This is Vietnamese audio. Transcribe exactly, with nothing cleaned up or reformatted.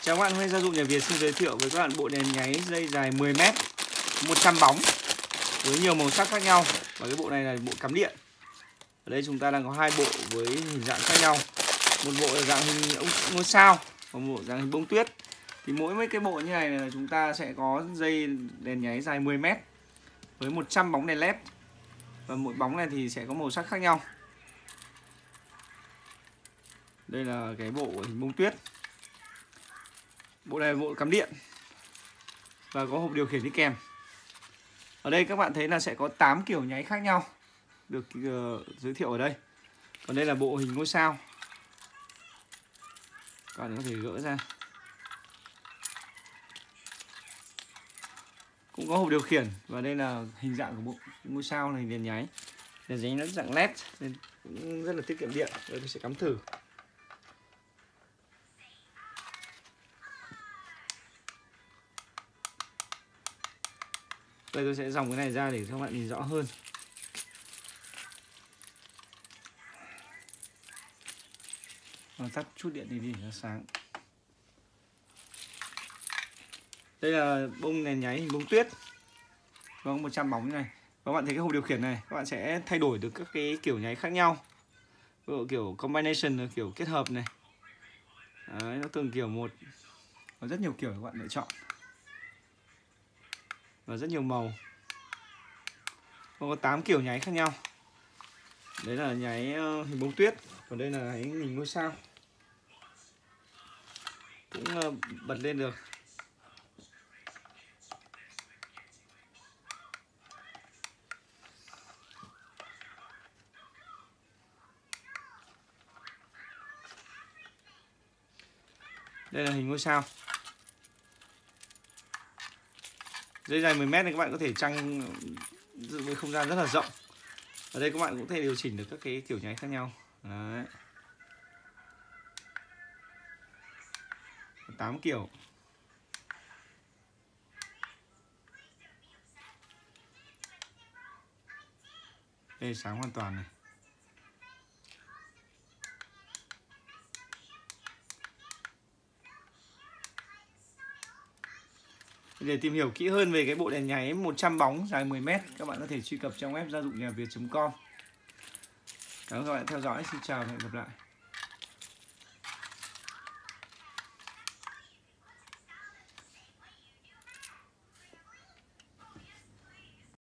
Chào các bạn, hôm nay Gia Dụng Nhà Việt xin giới thiệu với các bạn bộ đèn nháy dây dài mười mét, một trăm bóng với nhiều màu sắc khác nhau. Và cái bộ này là bộ cắm điện. Ở đây chúng ta đang có hai bộ với hình dạng khác nhau. Một bộ là dạng hình ngôi sao và một bộ dạng hình bông tuyết. Thì mỗi mấy cái bộ như này là chúng ta sẽ có dây đèn nháy dài mười mét với một trăm bóng đèn led. Và mỗi bóng này thì sẽ có màu sắc khác nhau. Đây là cái bộ hình bông tuyết. Bộ này là bộ cắm điện và có hộp điều khiển đi kèm. Ở đây các bạn thấy là sẽ có tám kiểu nháy khác nhau được uh, giới thiệu ở đây. Còn đây là bộ hình ngôi sao. Các bạn có thể gỡ ra. Cũng có hộp điều khiển và đây là hình dạng của bộ ngôi sao này, đèn nháy. Đèn nháy nó dạng led nên cũng rất là tiết kiệm điện. Đây tôi sẽ cắm thử. Đây tôi sẽ dòng cái này ra để cho các bạn nhìn rõ hơn. Và tắt chút điện đi đi cho sáng. Đây là bông đèn nháy hình bông tuyết. Có một trăm bóng như này. Và các bạn thấy cái hộp điều khiển này, các bạn sẽ thay đổi được các cái kiểu nháy khác nhau. Ví dụ kiểu combination, kiểu kết hợp này. Đấy, nó từng kiểu một. Có rất nhiều kiểu các bạn lựa chọn. Và rất nhiều màu. Có tám kiểu nháy khác nhau. Đấy là nháy hình bông tuyết. Còn đây là nháy hình ngôi sao. Cũng bật lên được. Đây là hình ngôi sao. Dây dài mười mét này các bạn có thể trăng dự với không gian rất là rộng. Ở đây các bạn cũng có thể điều chỉnh được các cái kiểu nháy khác nhau. Đấy. tám kiểu. Đây sáng hoàn toàn này. Để tìm hiểu kỹ hơn về cái bộ đèn nháy một trăm bóng dài mười mét, các bạn có thể truy cập trang web gia dụng nhà việt chấm com. Cảm ơn các bạn theo dõi. Xin chào và hẹn gặp lại.